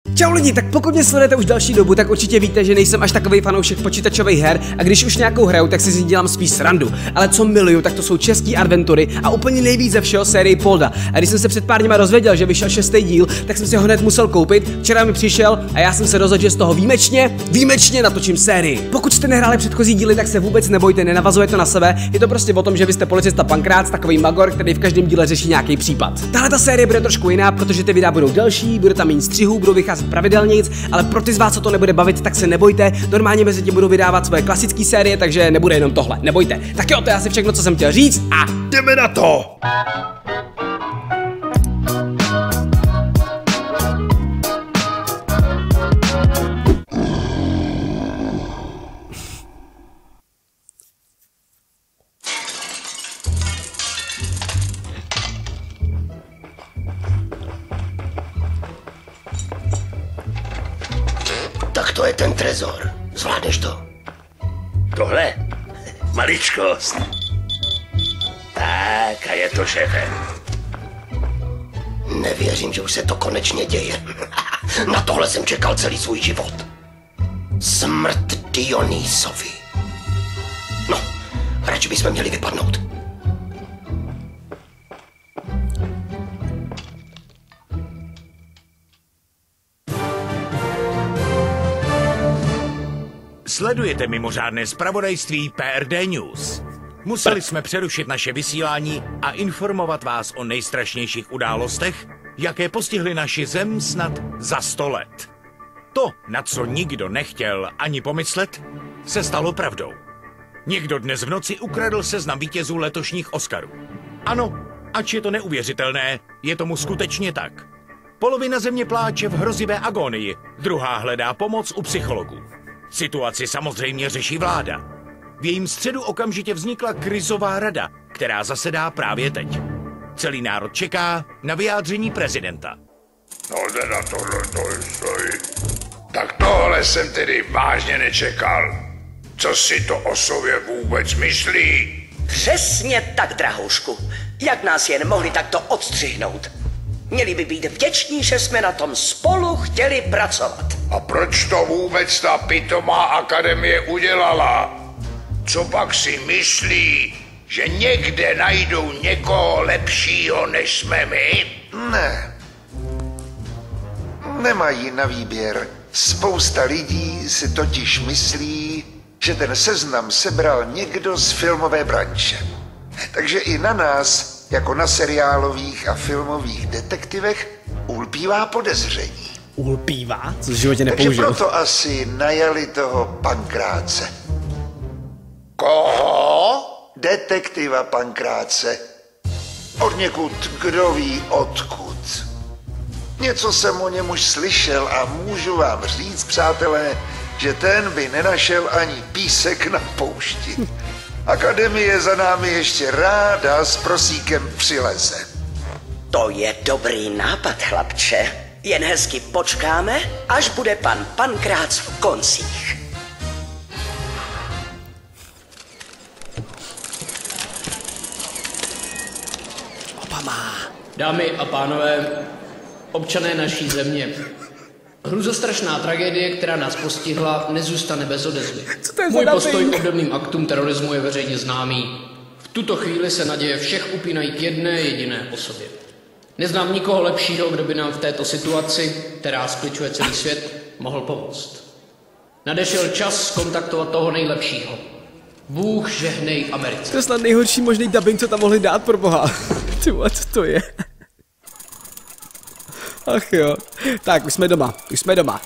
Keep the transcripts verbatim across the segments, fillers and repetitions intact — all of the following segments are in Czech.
Čau lidi, tak pokud mě sledujete už další dobu, tak určitě víte, že nejsem až takový fanoušek počítačových her a když už nějakou hraju, tak si z ní dělám spíš srandu. Ale co miluju, tak to jsou český adventury a úplně nejvíc ze všeho sérii Polda. A když jsem se před pár dněma dozvěděl, že vyšel šestý díl, tak jsem si ho hned musel koupit. Včera mi přišel a já jsem se rozhodl, že z toho výjimečně, výjimečně natočím sérii. Pokud jste nehráli předchozí díly, tak se vůbec nebojte, nenavazuje to na sebe. Je to prostě o tom, že vy jste policista Pankrác, takový magor, který v každém díle řeší nějaký případ. Tahle ta série bude trošku jiná, protože ty videa budou delší, bude tam méně střihů, budou vycházet pravidelnějc, ale pro ty z vás, co to nebude bavit, tak se nebojte. Normálně mezi tím budu vydávat svoje klasické série, takže nebude jenom tohle. Nebojte. Tak jo, to je asi všechno, co jsem chtěl říct a jdeme na to. Tak to je ten trezor. Zvládneš to? Tohle? Maličkost. Tak a je to, šéfe. Nevěřím, že už se to konečně děje. Na tohle jsem čekal celý svůj život. Smrt Dionysovi. No, radši bychom měli vypadnout. Sledujete mimořádné zpravodajství P R D News. Museli jsme přerušit naše vysílání a informovat vás o nejstrašnějších událostech, jaké postihly naši zem snad za sto let. To, na co nikdo nechtěl ani pomyslet, se stalo pravdou. Někdo dnes v noci ukradl seznam vítězů letošních Oscarů. Ano, ač je to neuvěřitelné, je tomu skutečně tak. Polovina země pláče v hrozivé agónii, druhá hledá pomoc u psychologů. Situaci samozřejmě řeší vláda. V jejím středu okamžitě vznikla krizová rada, která zasedá právě teď. Celý národ čeká na vyjádření prezidenta. No teda tohle to stojí. Tak tohle jsem tedy vážně nečekal. Co si to o sobě vůbec myslí? Přesně tak, drahoušku. Jak nás jen mohli takto odstřihnout? Měli by být vděční, že jsme na tom spolu chtěli pracovat. A proč to vůbec ta pitomá akademie udělala? Co pak si myslí, že někde najdou někoho lepšího než jsme my? Ne. Nemají na výběr. Spousta lidí si totiž myslí, že ten seznam sebral někdo z filmové branže. Takže i na nás, jako na seriálových a filmových detektivech, ulpívá podezření. Ulpívá? Co v životě Takže nepoužil. proto asi najali toho Pankráce. Koho? Detektiva Pankráce. Od někud, kdo ví odkud. Něco jsem o něm už slyšel a můžu vám říct, přátelé, že ten by nenašel ani písek na poušti. Akademie za námi ještě ráda s prosíkem přileze. To je dobrý nápad, chlapče. Jen hezky počkáme, až bude pan Pankrác v koncích. Opa má. Dámy a pánové, občané naší země, hruzostrašná tragédie, která nás postihla, nezůstane bez odezvy. Můj postoj k obdobným aktům terorismu je veřejně známý. V tuto chvíli se naděje všech upínají k jedné jediné osobě. Neznám nikoho lepšího, kdo by nám v této situaci, která skličuje celý svět, mohl pomoct. Nadešel čas kontaktovat toho nejlepšího. Bůh žehnej Americe. To je snad nejhorší možný dubbing, co tam mohli dát, pro boha. Ty vole, co to je? Ach jo. Tak, už jsme doma, už jsme doma.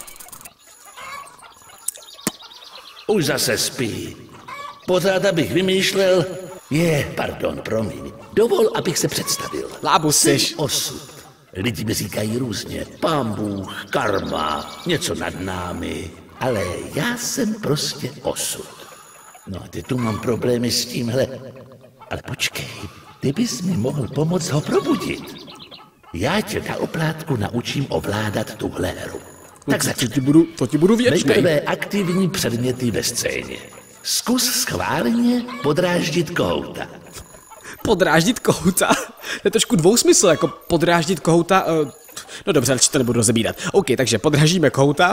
Už zase spí. Pořád, abych vymýšlel... Je, pardon, promiň. Dovol, abych se představil. Lábus Jsem seš. osud. Lidi mi říkají různě. Pán Bůh, karma, něco nad námi. Ale já jsem prostě osud. No a ty tu mám problémy s tímhle. Ale počkej, ty bys mi mohl pomoct ho probudit. Já tě na oplátku naučím ovládat tuhle hru. Tak to ti budu, to ti budu věčnej. Nejprve aktivní předměty ve scéně. Zkus schválně podráždit kohouta. Podráždit kohouta? To je trošku dvousmysl, jako podráždit kohouta. Uh, No dobře, radši to nebudu rozebírat. OK, takže podrážíme kohouta.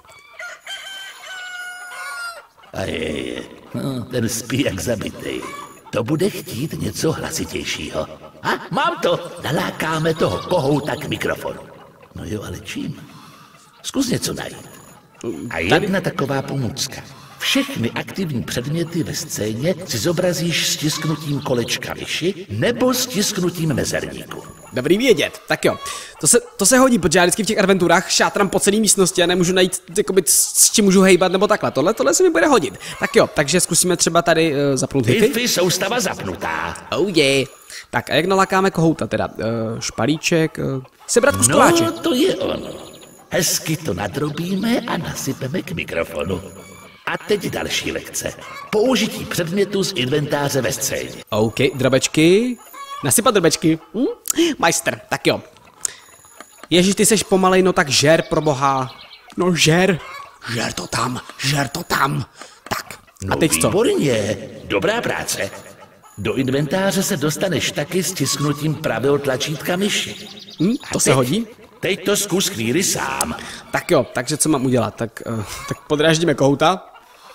A je, je. No, ten spí jak zabitý. To bude chtít něco hlasitějšího. A mám to! Nalákáme toho kohouta k mikrofonu. No jo, ale čím? Zkus něco najít. A jedna taková pomůcka. Všechny aktivní předměty ve scéně si zobrazíš stisknutím kolečka myši nebo stisknutím mezerníku. Dobrý vědět, tak jo. To se, to se hodí, protože já vždycky v těch adventurách šátram po celé místnosti a nemůžu najít, jakoby, s čím můžu hejbat nebo takhle. Tohle, tohle se mi bude hodit. Tak jo, takže zkusíme třeba tady uh, zapnout hify. Hify soustava zapnutá. Oh yeah. Tak a jak nalákáme kohouta teda? Uh, špalíček, uh, sebrat kus koláče. No, to je ono. Hezky to nadrobíme a nasypeme k mikrofonu. A teď další lekce. Použití předmětu z inventáře ve scéně. OK, drobečky. Nasypat drobečky. Hm? Majster, tak jo. Ježíš, ty seš pomalej, no tak žer, pro boha. No žer. Žer to tam, žer to tam. Tak, a teď no, co? Výborně, dobrá práce. Do inventáře se dostaneš taky stisknutím pravého tlačítka myši. Hm? To se hodí? Teď to zkus chvíli sám. Tak jo, takže co mám udělat? Tak, uh, tak podráždíme kohouta.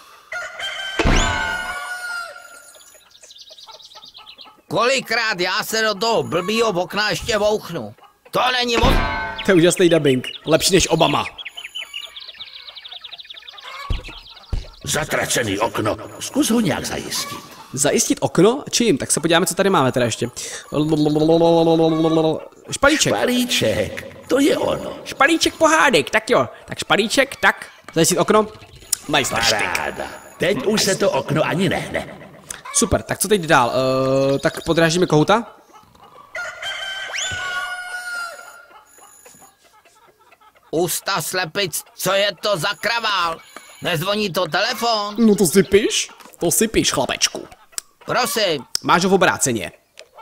Kolikrát já se do toho blbýho okna ještě vouchnu. To není moc... To je úžasný dubbing. Lepší než Obama. Zatracený okno. Zkus ho nějak zajistit. Zajistit okno? Čím? Tak se podíváme, co tady máme teda ještě. Špalíček. Špalíček. To je ono. Špalíček pohádek, tak jo. Tak špalíček, tak. Zajistit okno. Majsterštyk. Paráda. Teď už se to okno ani nehne. Super, tak co teď dál? Uh, tak podrážíme kohouta? Ústa slepic, co je to za kravál? Nezvoní to telefon? No to si píš? To si píš, chlapečku. Prosím. Máš ho v obráceně.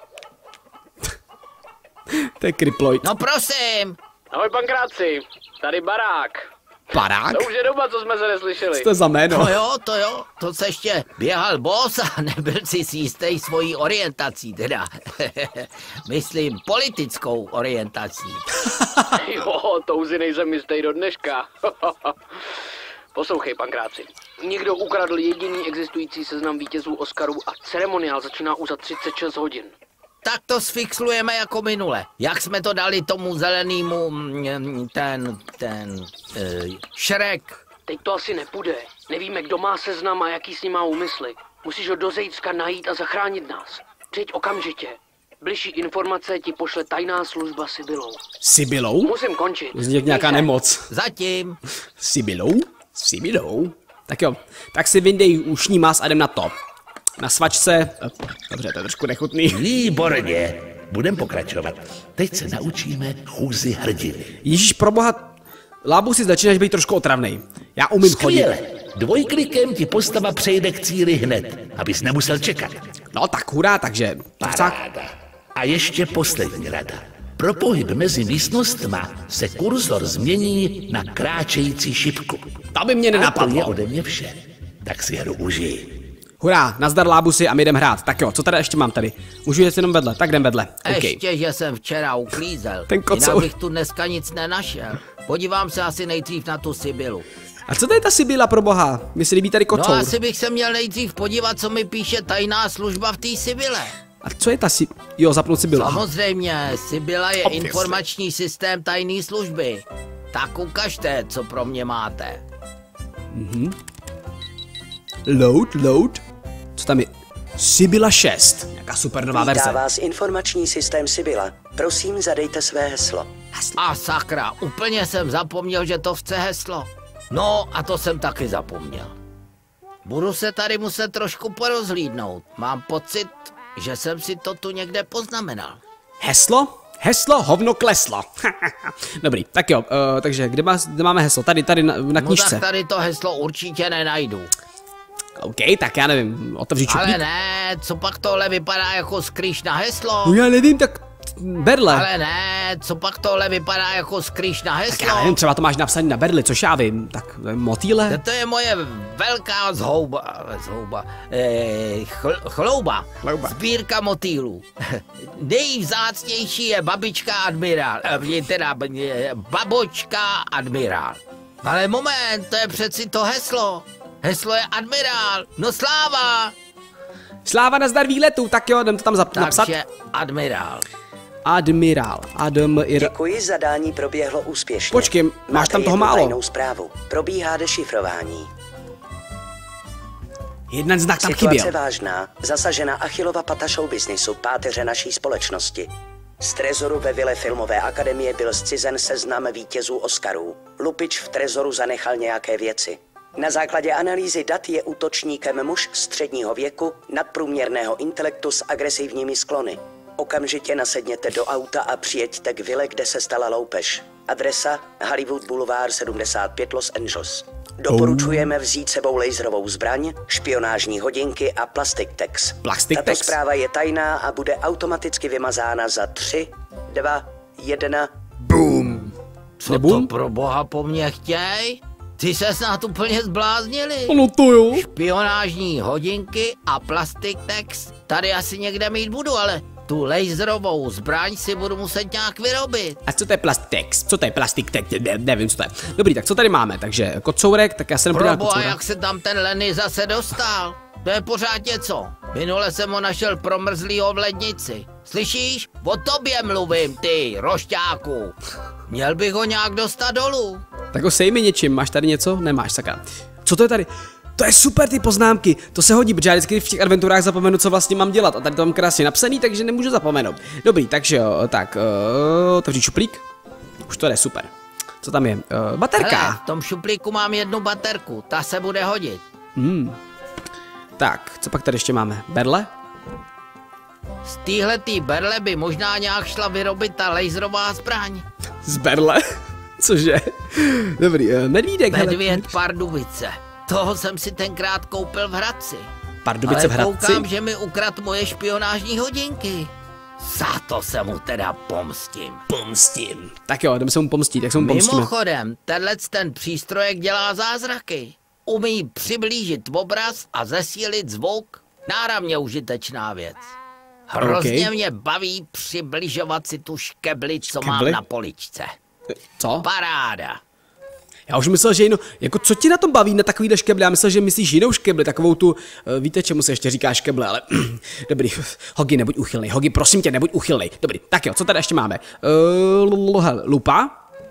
To je kriploid. No prosím. Ahoj pankráci, tady barák. Barák? To už je doba, co jsme se neslyšeli. Co to je za jméno? To jo, to jo, to se ještě běhal boss a nebyl si si jistý svojí orientací, teda. Myslím politickou orientací. Jo, touzy nejsem jistý do dneška. Poslouchej, pankráci. Někdo ukradl jediný existující seznam vítězů Oscarů a ceremoniál začíná už za třicet šest hodin. Tak to sfixlujeme jako minule. Jak jsme to dali tomu zelenému, ten, ten, uh, Šrek. Teď to asi nepůjde. Nevíme, kdo má seznam a jaký s ním má úmysly. Musíš ho do zítřka najít a zachránit nás. Přijď okamžitě. Bližší informace ti pošle tajná služba Sibylou. Sibylou? Musím končit. Zní jak nějaká nemoc. Zatím. Sibylou? Sibylou? Tak jo, tak si vyndej ušní más a jdem na to. Na svačce. Dobře, to je trošku nechutný. Výborně. Budem pokračovat. Teď se naučíme chůzi hrdiny. Ježíš, proboha, Lábu, si začínáš být trošku otravnej. Já umím Skvěle. chodit. Dvojklikem ti postava přejde k cíli hned, abys nemusel čekat. No tak hurá, takže... Paráda. A ještě poslední rada. Pro pohyb mezi místnostma se kurzor změní na kráčející šipku. To by mě A to je nenapadlo. ode mě vše. Tak si hru užij. Hurá, nazdar Lábusy a my jdem hrát. Tak jo, co tady ještě mám tady? Můžu jet jenom vedle, tak jdem vedle. Okay. Ještě, že jsem včera uklízel. Ten kocour. Jinak bych tu dneska nic nenašel. Podívám se asi nejdřív na tu Sibylu. A co to je ta Sibyla, pro boha? Mně se líbí tady No kocour. asi bych se měl nejdřív podívat, co mi píše tajná služba v té Sibyle. A co je ta si... Jo, zapnout Sibylu. Aha. Samozřejmě, Sibyla je Obviously. informační systém tajné služby. Tak ukažte, co pro mě máte. Mhm. Load, load. Co tam je? Sibyla šest. Jaká super nová Vítá verze. vás informační systém Sibyla. Prosím, zadejte své heslo. A sakra, úplně jsem zapomněl, že to chce heslo. No a to jsem taky zapomněl. Budu se tady muset trošku porozhlídnout. Mám pocit, že jsem si to tu někde poznamenal. Heslo? Heslo hovno kleslo. Dobrý, tak jo, uh, takže kde, má, kde máme heslo? Tady, tady na, na No knížce. tak tady to heslo určitě nenajdu. OK, tak já nevím, otevři čupník. Ale ne, co pak tohle vypadá jako skrýš na heslo? No já nevím, tak berle. Ale ne, co pak tohle vypadá jako skrýš na heslo? Tak já nevím, třeba to máš napsaný na berli, což já vím. Tak motýle? To je moje velká zhouba, zhouba, eh, chl, chlouba, Chlouba. Sbírka motýlů. Nejvzácnější je babička admirál, eh, teda eh, babočka admirál. Ale moment, to je přeci to heslo. Heslo je admirál, no sláva. Sláva na zdar výletu, tak jo, jdem to tam zap- napsat. Takže admirál. Admirál, Admir... Děkuji, zadání proběhlo úspěšně. Počkej, máš Máte tam toho jednu málo. tajnou zprávu. Probíhá dešifrování. Jeden znak tam Situace chyběl. vážná. Zasažena Achillova pata show businessu, páteře naší společnosti. Z trezoru ve vile Filmové akademie byl zcizen seznam vítězů Oscarů. Lupič v trezoru zanechal nějaké věci. Na základě analýzy dat je útočníkem muž středního věku, nadprůměrného intelektu s agresivními sklony. Okamžitě nasedněte do auta a přijeďte k vile, kde se stala loupež. Adresa Hollywood Boulevard sedmdesát pět Los Angeles. Doporučujeme vzít sebou laserovou zbraň, špionážní hodinky a plastic tags. Plastic Tato tags? zpráva je tajná a bude automaticky vymazána za tři, dva, jedna. Boom. Co Nebum? to pro boha po mně chtěj? Ty se snad úplně zbláznili. No to jo. Špionážní hodinky a plastic tags tady asi někde mít budu, ale tu laserovou zbraň si budu muset nějak vyrobit. A co to je plastik? Co to je plastik? Ne, nevím, co to je. Dobrý, tak co tady máme? Takže kocourek, tak já se Pro nepodívám boha, kocourek. jak se tam ten Lenny zase dostal? To je pořád něco. Minule jsem ho našel promrzlýho v lednici. Slyšíš? O tobě mluvím, ty, rošťáku. Měl bych ho nějak dostat dolů. Tak ho sej mi něčím, máš tady něco? Nemáš, sakra. Co to je tady? To je super, ty poznámky, to se hodí, protože já vždycky v těch adventurách zapomenu, co vlastně mám dělat a tady to mám krásně napsaný, takže nemůžu zapomenout. Dobrý, takže jo, tak, uh, otevřít šuplík, už to jde, super. Co tam je? Uh, baterka. Hele, v tom šuplíku mám jednu baterku, ta se bude hodit. Hmm. Tak, co pak tady ještě máme? Berle? Z téhletý berle by možná nějak šla vyrobit ta laserová zbraň. Z berle? Cože? Dobrý, uh, medvídek, Medvěd Pardubice. Toho jsem si tenkrát koupil v Hradci. Pardubice v Ale Hradci? koukám, že mi ukradl moje špionážní hodinky. Za to se mu teda pomstím. Pomstím. Tak jo, jdeme se mu pomstit, jak se mu pomstíme. Mimochodem, tenhle ten přístrojek dělá zázraky. Umí přiblížit obraz a zesílit zvuk. Náramně užitečná věc. Hrozně Okay. mě baví přibližovat si tu škebli, co Škebli? mám na poličce. Co? Paráda. Já už myslel, že jinou, jako co ti na tom baví na takovýhle škeble? Já myslel, že myslíš jinou škebli, takovou tu, uh, víte, čemu se ještě říká škeble, ale dobrý, Hogi, nebuď uchylnej, Hogi, prosím tě, nebuď uchylnej. Dobrý, tak jo, co tady ještě máme? Uh, lupa?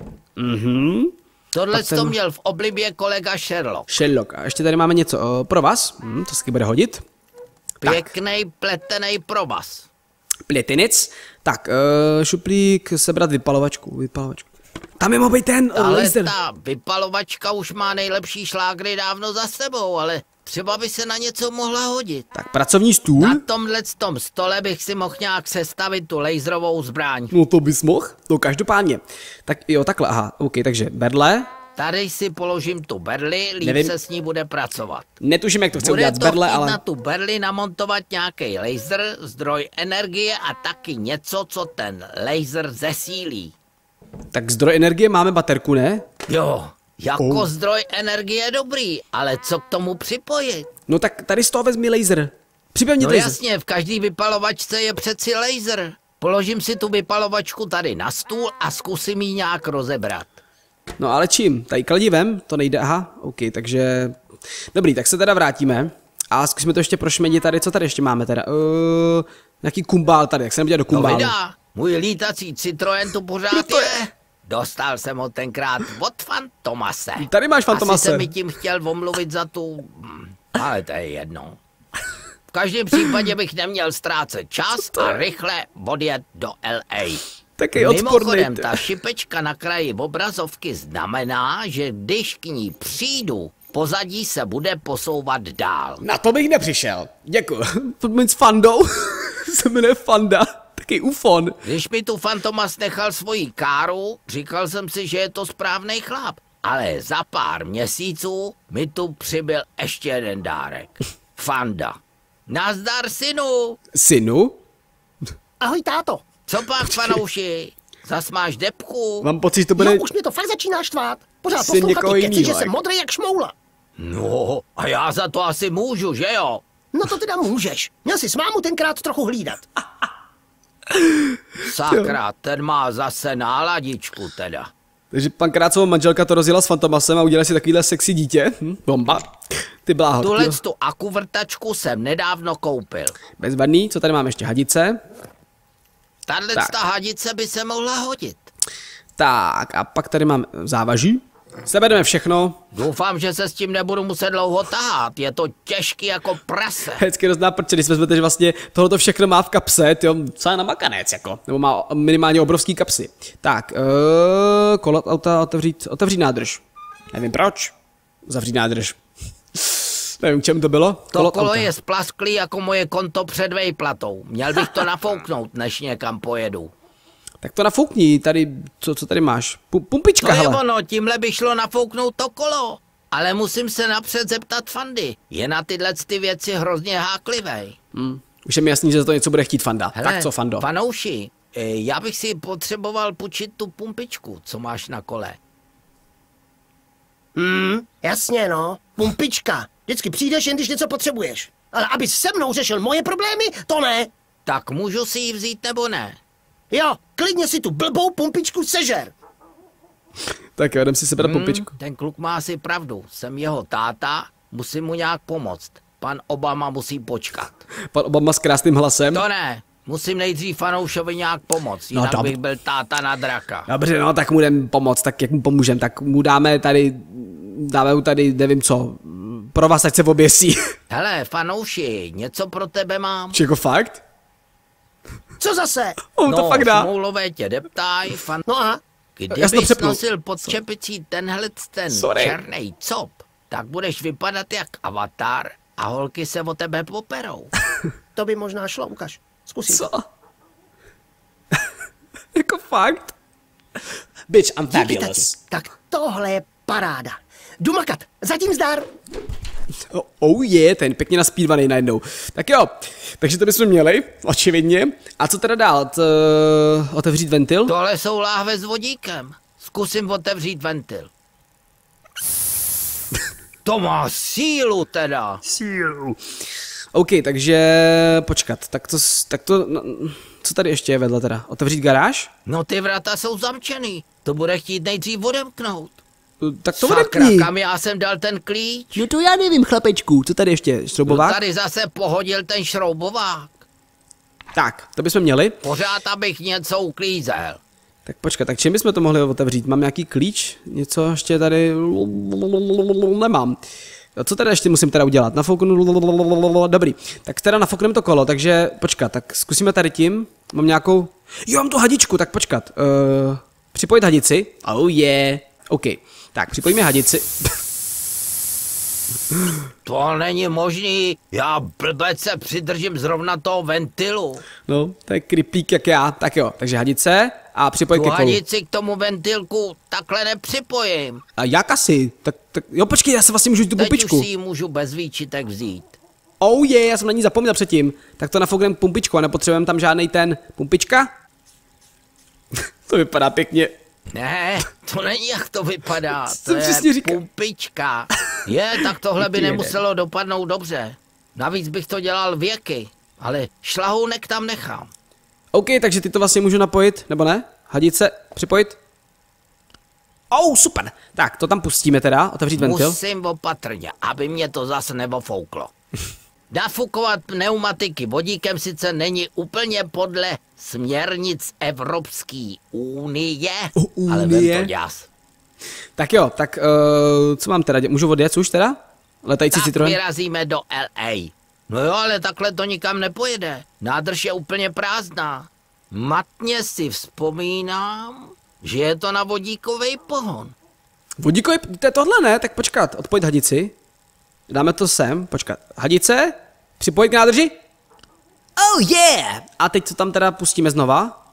Mhm. Tohle Pak ten- to měl v oblibě kolega Sherlock. Sherlock, a ještě tady máme něco uh, pro vás, hm, to se bude hodit. Tak, Pěknej pletenej provaz. pětinec, tak, uh, šuplík, sebrat vypalovačku, vypalovačku. Tam je mohl být ten uh, Ale laser. ta vypalovačka už má nejlepší šlágry dávno za sebou, ale třeba by se na něco mohla hodit. Tak, pracovní stůl. Na tomhle tom stole bych si mohl nějak sestavit tu laserovou zbraň. No to bys mohl, no každopádně. Tak jo, takhle, aha, ok, takže berle. Tady si položím tu berli, líp Nevím. se s ní bude pracovat. Netuším, jak to chce Bude udělat z to berle, chtít ale... na tu berli namontovat nějaký laser, zdroj energie a taky něco, co ten laser zesílí. Tak zdroj energie máme baterku, ne? Jo, jako Oh. zdroj energie je dobrý, ale co k tomu připojit? No tak tady z toho vezmi laser. Připevni No laser. jasně, v každý vypalovačce je přeci laser. Položím si tu vypalovačku tady na stůl a zkusím ji nějak rozebrat. No ale čím? Tady kladivem? To nejde, aha, ok, takže... Dobrý, tak se teda vrátíme. A zkusíme to ještě prošmědit tady, co tady ještě máme teda? Uh, nějaký kumbál tady, jak se nebudělat do To kumbálu. vydá, můj lítací Citroen tu pořád No to je. je. Dostal jsem ho tenkrát od Fantomase. Tady máš Fantomase. Asi se mi tím chtěl omluvit za tu... hm, ale to je jedno. V každém případě bych neměl ztrácet čas a rychle odjet do L A. Taky odporný. Mimochodem, ta šipečka na kraji obrazovky znamená, že když k ní přijdu, pozadí se bude posouvat dál. Na to bych nepřišel. Děkuji. Pojďme s Fandou. se jmenuje Fanda. Taky ufon. Když mi tu Fantomas nechal svoji káru, říkal jsem si, že je to správný chlap. Ale za pár měsíců mi tu přibyl ještě jeden dárek. Fanda. Nazdar, synu. Synu? Ahoj, táto. Co pak, fanouši? Zas máš depku? Mám pocit, že to bude... Jo, už mě to fakt začíná štvát. Pořád Jsi poslouchat někoho ty keci, jinýho, že jsem jak- modrý jak šmoula. No, a já za to asi můžu, že jo? No to teda můžeš. Měl jsi s mámu tenkrát trochu hlídat. Sakra, ten má zase náladičku teda. Takže pan Krácova manželka to rozjela s Fantomasem a udělali si takovýhle sexy dítě. Hm? Bomba. Ty bláho. Tuhle tu akuvrtačku jsem nedávno koupil. Bezvadný, co tady máme ještě? Hadice. Tahle Tak. ta hadice by se mohla hodit. Tak a pak tady máme závaží. Sebereme všechno. Doufám, že se s tím nebudu muset dlouho tahat. Je to těžký jako prase. Hezky rozdá prče, když vezmete, že vlastně tohoto všechno má v kapse, tyjo, co je na makanec, jako. Nebo má minimálně obrovský kapsy. Tak, uh, kolo auta, otevřít, otevřít nádrž. Nevím proč. Zavřít nádrž. Nevím, k čemu to bylo. To kolo auta. je splasklý jako moje konto před vejplatou. Měl bych to nafouknout, než někam pojedu. Tak to nafoukni, tady, co, co tady máš? Pu- pumpička, To je hele. ono, tímhle by šlo nafouknout to kolo. Ale musím se napřed zeptat Fandy. Je na tyhle ty věci hrozně háklivej. Hm. Už je mi jasný, že za to něco bude chtít Fanda. Hele, Tak co, Fando? fanouši, eh, já bych si potřeboval půjčit tu pumpičku, co máš na kole. Hmm, jasně no. Pumpička. Vždycky přijdeš, jen když něco potřebuješ. Ale abys se mnou řešil moje problémy, to ne. Tak můžu si ji vzít nebo ne? Jo, klidně si tu blbou pumpičku sežer. Tak jo, jdem si sebrat Hmm, pumpičku. ten kluk má asi pravdu. Jsem jeho táta, musím mu nějak pomoct. Pan Obama musí počkat. Pan Obama s krásným hlasem. To ne, musím nejdřív fanoušovi nějak pomoct, No, jinak dob- bych byl táta na draka. Dobře, no, tak mu jdem pomoct, tak jak mu pomůžem, tak mu dáme tady, dáme mu tady, nevím co, pro vás, ať se oběsí. Hele, fanouši, něco pro tebe mám. Či jako fakt? Co zase? On no, to fakt dá. Smoulové tě deptaj, fan... No a? Já jsem to Kdybys přepnul. nosil pod čepicí tenhle ten Sorry. černý cop, tak budeš vypadat jak avatar a holky se o tebe poperou. To by možná šlo, ukaž. Zkusím. Co? Jako fakt? Bitch, I'm Díky, tati. fabulous. Tak tohle je paráda. Jdu makat. Zatím zdar. Oh, oh je, ten pěkně naspívaný najednou. Tak jo, takže to bychom měli, očividně. A co teda dál? T, uh, otevřít ventil? Tohle jsou láhve s vodíkem. Zkusím otevřít ventil. To má sílu teda. Sílu. OK, takže počkat, tak to, s- tak to, no, co tady ještě je vedle teda? Otevřít garáž? No ty vrata jsou zamčený. To bude chtít nejdřív odemknout. Uh, Tak to Sakra, odepni. kam já jsem dal ten klíč? No to já nevím, chlapečku. Co tady ještě? No Šroubovák? tady zase pohodil ten šroubovák. Tak, to bychom měli. Pořád abych něco uklízel. Tak počkat, tak čím bychom to mohli otevřít? Mám nějaký klíč? Něco ještě tady nemám. A co teda ještě musím teda udělat? Nafouknu, dobrý. Tak teda nafoukneme to kolo, takže počkat, tak zkusíme tady tím. Mám nějakou, jo, mám tu hadičku, tak počkat. Uh, připojit hadici. Oh yeah. OK, tak připojíme hadici. To není možný, já blbec se přidržím zrovna toho ventilu. No, to je krypík jak já. Tak jo, takže hadice a připoj Tu ke kolu. hadici k tomu ventilku takhle nepřipojím. A jak asi? Tak, tak, jo, počkej, já se vlastně můžu jít tu Teď pumpičku. už si ji můžu bez výčitek vzít. Oh je, yeah, já jsem na ní zapomněl předtím. Tak to nafoukneme pumpičku a nepotřebujeme tam žádnej ten pumpička? To vypadá pěkně. Ne, to není jak to vypadá, Co to je přesně říká? pumpička. Je, tak tohle by Ty jede. nemuselo dopadnout dobře. Navíc bych to dělal věky, ale šlahounek tam nechám. OK, takže ty to vlastně můžu napojit, nebo ne? Hadice, připojit? Oh, super. Tak, to tam pustíme teda, otevřít ventil. Musím opatrně, aby mě to zase nevofouklo. Nafukovat pneumatiky vodíkem sice není úplně podle směrnic Evropské unie, O, ale unie? vem to ďas. Tak jo, tak uh, co mám teda, dě- můžu odjet už teda? Letající Tak Citroen? vyrazíme do L A. No jo, ale takhle to nikam nepojede. Nádrž je úplně prázdná. Matně si vzpomínám, že je to na vodíkový pohon. Vodíkový, to je tohle ne, tak počkat, odpojit hadici. Dáme to sem, počkat. Hadice, připojit k nádrži. Oh yeah! A teď co tam teda pustíme znova?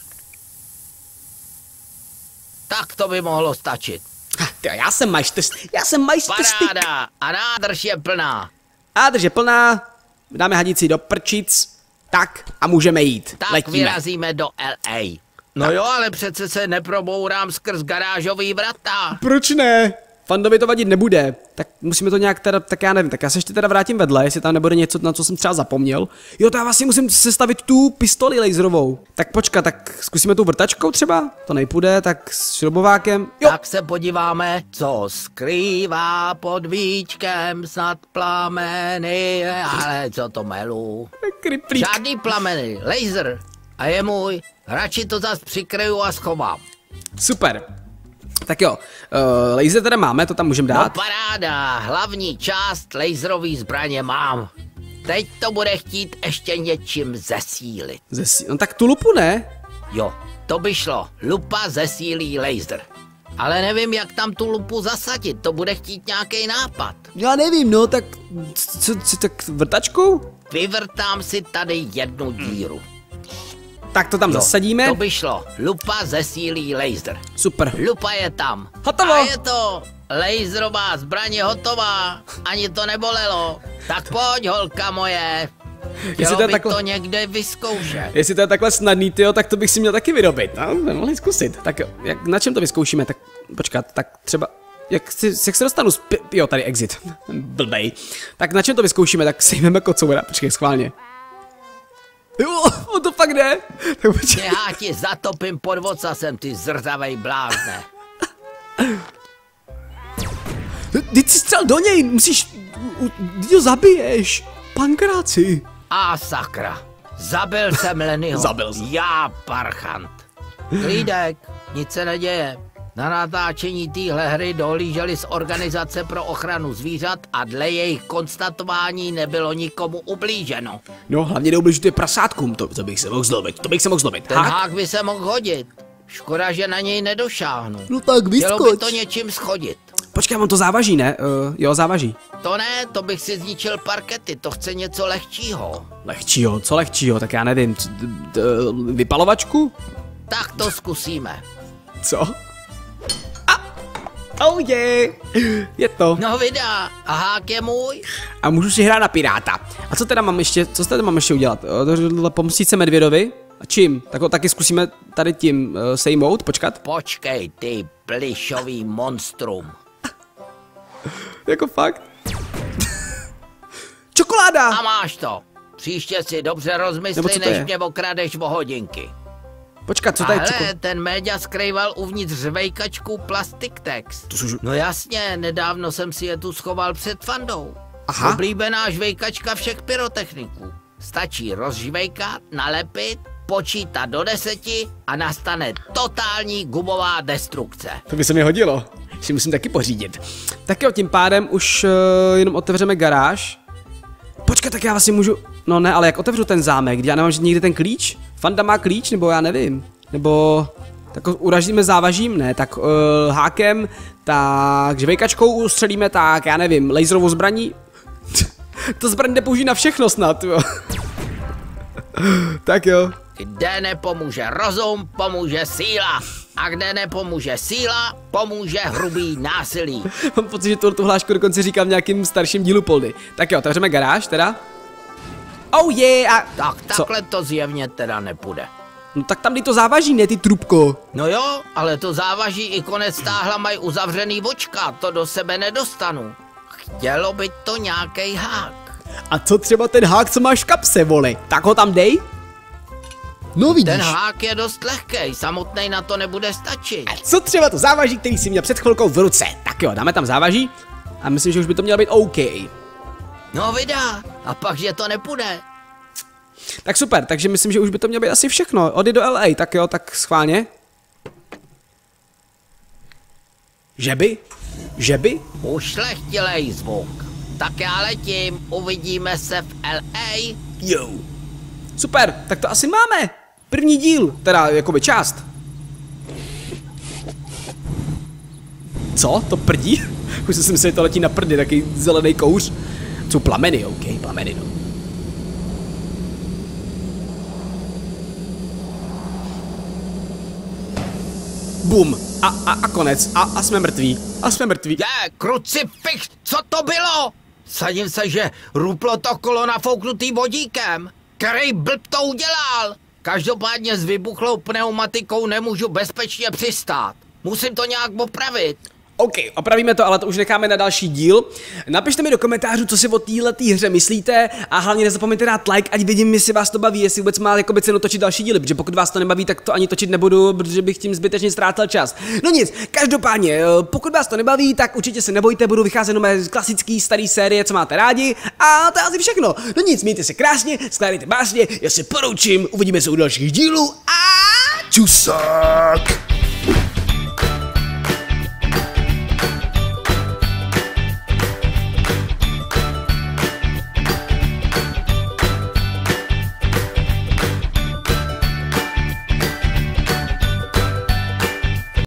Tak to by mohlo stačit. Ha, tyjo, já jsem majstr, já jsem majstrštyk. Paráda, a nádrž je plná. Nádrž je plná, dáme hadici do prčic. Tak a můžeme jít. Tak Letíme. vyrazíme do L A. No jo, ale přece se neprobourám skrz garážový vrata. Proč ne? Fandovi to vadit nebude. Tak musíme to nějak teda, tak já nevím, tak já se ještě teda vrátím vedle, jestli tam nebude něco, na co jsem třeba zapomněl. Jo, to já vlastně musím sestavit tu pistoli laserovou. Tak počkat, tak zkusíme tu vrtačkou třeba? To nejpůjde, tak s šrobovákem. Jo. Tak se podíváme, co skrývá pod víčkem snad plameny, ale co to melu. Kryplík. Žádný plameny, laser. A je můj, radši to zas přikryju a schovám. Super. Tak jo, uh, laser teda máme, to tam můžeme dát. No paráda, hlavní část laserové zbraně mám. Teď to bude chtít ještě něčím zesílit. Zesí... No tak tu lupu ne? Jo, to by šlo. Lupa zesílí laser. Ale nevím, jak tam tu lupu zasadit, to bude chtít nějaký nápad. Já nevím, no, tak co, co tak vrtačkou? Vyvrtám si tady jednu díru. Tak to tam jo, zasadíme. To by šlo. Lupa zesílí laser. Super. Lupa je tam. Hotovo. A je to. Laserová zbraň je hotová. Ani to nebolelo. Tak pojď, holka moje. Chtělo by takhle... to někde vyzkoušet. Jestli to je takhle snadný, tyjo, tak to bych si měl taky vyrobit. No, mohli zkusit. Tak jo, jak, na čem to vyzkoušíme? Tak počkat, tak třeba... Jak, si, jak se dostanu z... Jo, tady exit. Blbej. Tak na čem to vyzkoušíme? Tak sejmeme kocoura. Počkej, schválně. Jo, on to fakt jde. Tak počkej. Já ti zatopím pod vocasem, ty zrzavej blázne. Ty jsi střel do něj, musíš... Ty ho zabiješ. Pankráci. A sakra. Zabil jsem Lennyho. Zabil jsem. Já parchant. Klídek, nic se neděje. Na natáčení téhle hry dohlíželi z Organizace pro ochranu zvířat a dle jejich konstatování nebylo nikomu ublíženo. No, hlavně neubližujte prasátkům, to, to bych se mohl zlobit, to bych se mohl zlobit. Ten hák, hák by se mohl hodit. Škoda, že na něj nedošáhnu. No tak vyskoč. Chtělo by to něčím schodit. Počkej, on to závaží, ne? Uh, jo, závaží. To ne, to bych si zničil parkety, to chce něco lehčího. Lehčího, co lehčího, tak já nevím, vypalovačku? Tak to zkusíme. Co? Oh yeah. Je to. No vydá, a hák je můj. A můžu si hrát na piráta. A co teda mám ještě, co tady mám ještě udělat? Pomstit se medvědovi? A čím? Tak ho taky zkusíme tady tím uh, sejmout, počkat. Počkej, ty plišový monstrum. Jako fakt? Čokoláda! A máš to. Příště si dobře rozmysli, než mě okradeš o hodinky. Počkat, co tady je? Ten média skrýval uvnitř žvejkačku Plastic Text. Jsou... No jasně, nedávno jsem si je tu schoval před Fandou. Aha. Oblíbená žvejkačka všech pyrotechniků. Stačí rozžvejkat, nalepit, počítat do deseti a nastane totální gumová destrukce. To by se mi hodilo. Si musím taky pořídit. Tak jo, tím pádem už uh, jenom otevřeme garáž. Počkej, tak já vlastně můžu... No ne, ale jak otevřu ten zámek? Já nemám nikdy ten klíč? Fanda má klíč, nebo já nevím. Nebo... Tak uražíme závažím? Ne, tak uh, hákem, tak žvejkačkou ustřelíme, tak já nevím, laserovou zbraní? To zbraň jde použít na všechno snad, jo. Tak jo. Kde nepomůže rozum, pomůže síla. A kde nepomůže síla, pomůže hrubý násilí. Mám pocit, že tu hlášku dokonce říkám v nějakým starším dílu Poldy. Tak jo, otevřeme garáž teda. Oh yeah! A... Tak takhle to zjevně teda nepůjde. No tak tam, kdy to závaží, ne ty trubko. No jo, ale to závaží i konec táhla mají uzavřený vočka, to do sebe nedostanu. Chtělo by to nějaký hák. A co třeba ten hák, co máš v kapse, vole? Tak ho tam dej? No vidíš. Ten hák je dost lehkej, samotnej na to nebude stačit. A co třeba to závaží, který jsi měl před chvilkou v ruce? Tak jo, dáme tam závaží a myslím, že už by to mělo být OK. No vydá, a pak, že to nepůjde. Tak super, takže myslím, že už by to mělo být asi všechno. Odjď do L A, tak jo, tak schválně. Že by? Že by? Ušlechtilej zvuk. Tak já letím, uvidíme se v L A. Jo. Super, tak to asi máme. První díl, teda jakoby část. Co? To prdí? Už jsem si myslel, že to letí na prdy, taky zelený kouř. Jsou plameny, ok, plameny, no. Bum. A, a, a konec. A, a jsme mrtví. A jsme mrtví. Je, krucifix, co to bylo? Sadím se, že ruplo to kolo nafouknutý vodíkem. Který blb to udělal? Každopádně s vybuchlou pneumatikou nemůžu bezpečně přistát. Musím to nějak opravit. OK, opravíme to, ale to už necháme na další díl. Napište mi do komentářů, co si o této hře myslíte a hlavně nezapomeňte dát like, ať vidím, jestli vás to baví, jestli vůbec má jakoby cenu točit další díly, protože pokud vás to nebaví, tak to ani točit nebudu, protože bych tím zbytečně ztrácel čas. No nic, každopádně, pokud vás to nebaví, tak určitě se nebojte, budu vycházet nové klasický starý série, co máte rádi a to je asi všechno. No nic, mějte se krásně, skládejte básně, já se poroučím, uvidíme se u dalších dílů a čusák!